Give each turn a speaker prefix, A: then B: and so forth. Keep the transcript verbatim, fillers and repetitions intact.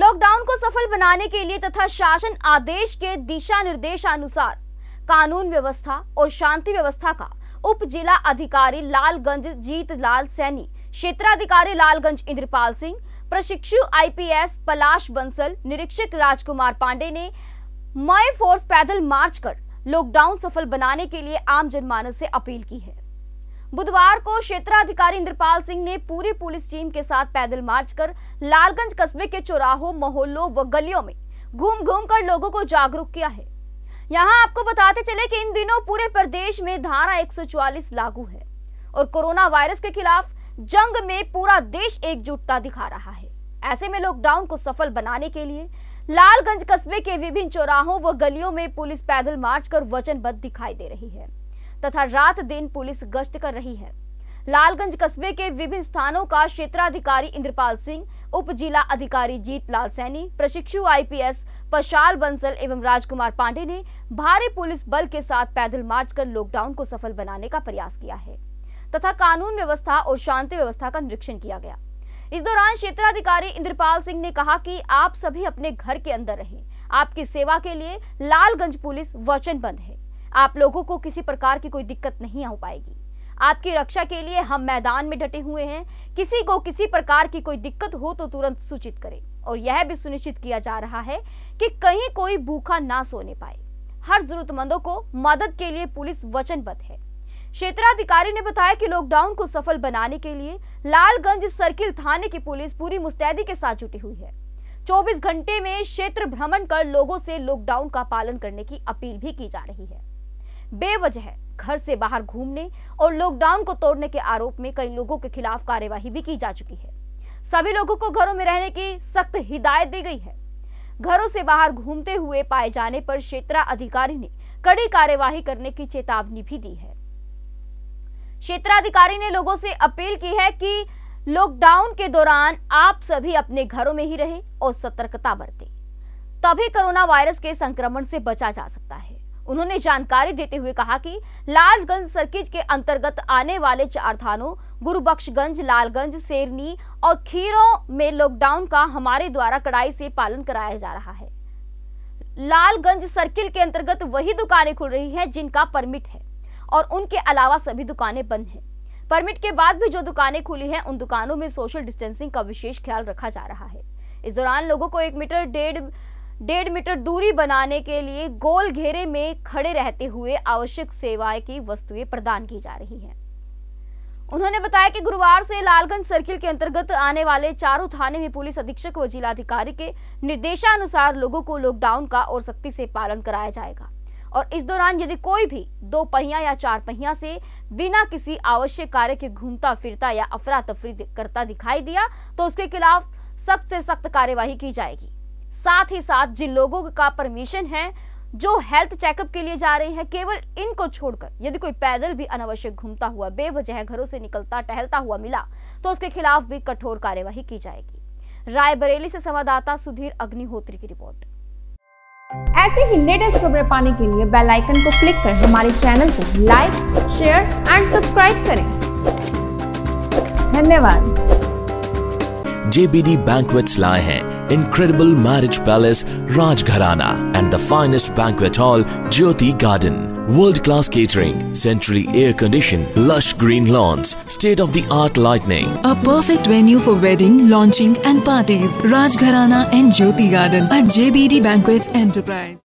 A: Lockdown को सफल बनाने के लिए तथा शासन आदेश के दिशा निर्देशानुसार कानून व्यवस्था और शांति व्यवस्था का उप जिला अधिकारी लालगंज जीत लाल सैनी, क्षेत्राधिकारी लालगंज इंद्रपाल सिंह, प्रशिक्षु आईपीएस पलाश बंसल, निरीक्षक राजकुमार पांडे ने मई फोर्स पैदल मार्च कर लॉकडाउन सफल बनाने के लिए आम जनमानस से अपील की है। बुधवार को क्षेत्राधिकारी इंद्रपाल सिंह ने पूरी पुलिस टीम के साथ पैदल मार्च कर लालगंज कस्बे के चौराहों, मोहल्लों व गलियों में घूम घूम कर लोगों को जागरूक किया है। यहां आपको बताते चले कि इन दिनों पूरे प्रदेश में धारा एक सौ चौवालीस लागू है और कोरोना वायरस के खिलाफ जंग में पूरा देश एकजुटता दिखा रहा है। ऐसे में लॉकडाउन को सफल बनाने के लिए लालगंज कस्बे के विभिन्न चौराहों व गलियों में पुलिस पैदल मार्च कर वचनबद्ध दिखाई दे रही है तथा रात दिन पुलिस गश्त कर रही है। लालगंज कस्बे के विभिन्न स्थानों का क्षेत्राधिकारी इंद्रपाल सिंह, उप जिला अधिकारी जीत लाल सैनी, प्रशिक्षु आईपीएस पशाल बंसल एवं राजकुमार पांडे ने भारी पुलिस बल के साथ पैदल मार्च कर लॉकडाउन को सफल बनाने का प्रयास किया है तथा कानून व्यवस्था और शांति व्यवस्था का निरीक्षण किया गया। इस दौरान क्षेत्राधिकारी इंद्रपाल सिंह ने कहा कि आप सभी अपने घर के अंदर रहें। आपकी सेवा के लिए लालगंज पुलिस वचनबद्ध है। आप लोगों को किसी प्रकार की कोई दिक्कत नहीं हो पाएगी। आपकी रक्षा के लिए हम मैदान में डटे हुए हैं। किसी को किसी प्रकार की कोई दिक्कत हो तो तुरंत सूचित करें और यह भी सुनिश्चित किया जा रहा है कि कहीं कोई भूखा ना सोने पाए। हर जरूरतमंदों को मदद के लिए पुलिस वचनबद्ध है। क्षेत्राधिकारी ने बताया कि लॉकडाउन को सफल बनाने के लिए लालगंज सर्किल थाने की पुलिस पूरी मुस्तैदी के साथ जुटी हुई है। चौबीस घंटे में क्षेत्र भ्रमण कर लोगों से लॉकडाउन का पालन करने की अपील भी की जा रही है। बेवजह घर से बाहर घूमने और लॉकडाउन को तोड़ने के आरोप में कई लोगों के खिलाफ कार्यवाही भी की जा चुकी है। सभी लोगों को घरों में रहने की सख्त हिदायत दी गई है। घरों से बाहर घूमते हुए पाए जाने पर क्षेत्राधिकारी ने कड़ी कार्यवाही करने की चेतावनी भी दी है। क्षेत्राधिकारी ने लोगों से अपील की है कि लॉकडाउन के दौरान आप सभी अपने घरों में ही रहें और सतर्कता बरतें, तभी कोरोना वायरस के संक्रमण से बचा जा सकता है। उन्होंने जानकारी देते हुए कहा कि लालगंज सर्किल के अंतर्गत आने वाले चार थानों गुरुबख्शगंज, लालगंज, सेरनी और खीरों में लॉकडाउन का हमारे द्वारा कड़ाई से पालन कराया जा रहा है। लालगंज सर्किल के अंतर्गत वही दुकानें खुल रही हैं जिनका परमिट है और उनके अलावा सभी दुकानें बंद हैं। परमिट के बाद भी जो दुकानें खुली हैं उन दुकानों में सोशल डिस्टेंसिंग का विशेष ख्याल रखा जा रहा है। इस दौरान लोगों को एक मीटर डेढ़ डेढ़ मीटर दूरी बनाने के लिए गोल घेरे में खड़े रहते हुए आवश्यक सेवाएं की वस्तुएं प्रदान की जा रही हैं। उन्होंने बताया कि गुरुवार से लालगंज सर्किल के अंतर्गत आने वाले चारों थाने में पुलिस अधीक्षक व जिलाधिकारी के निर्देशानुसार लोगों को लॉकडाउन का और सख्ती से पालन कराया जाएगा और इस दौरान यदि कोई भी दो पहिया या चार पहिया से बिना किसी आवश्यक कार्य के घूमता फिरता या अफरा तफरी करता दिखाई दिया तो उसके खिलाफ सख्त से सख्त कार्यवाही की जाएगी। साथ ही साथ जिन लोगों का परमिशन है, जो हेल्थ चेकअप के लिए जा रहे हैं, केवल इनको छोड़कर यदि कोई पैदल भी अनावश्यक घूमता हुआ, बेवजह घरों से निकलता टहलता हुआ मिला तो उसके खिलाफ भी कठोर कार्यवाही की जाएगी। रायबरेली से संवाददाता सुधीर अग्निहोत्री की रिपोर्ट।
B: ऐसे ही लेटेस्ट खबरें पाने के लिए बेल आइकन को क्लिक कर हमारे चैनल को लाइक, शेयर एंड सब्सक्राइब करें। धन्यवाद।
C: J B D Banquets लाए हैं incredible marriage palace Rajgharana and the finest banquet hall Jyoti Garden. World-class catering, centrally air-conditioned, lush green lawns, state-of-the-art lighting.
D: A perfect venue for wedding, launching and parties. Rajgharana and Jyoti Garden at J B D Banquets Enterprise.